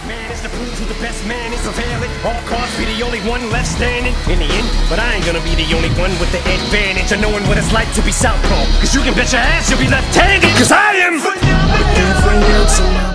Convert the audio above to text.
Man is to prove who the best man is prevailing. All cards be the only one left standing in the end. But I ain't gonna be the only one with the advantage of knowing what it's like to be southpaw. Cause you can bet your ass you'll be left-handed. Cause I am.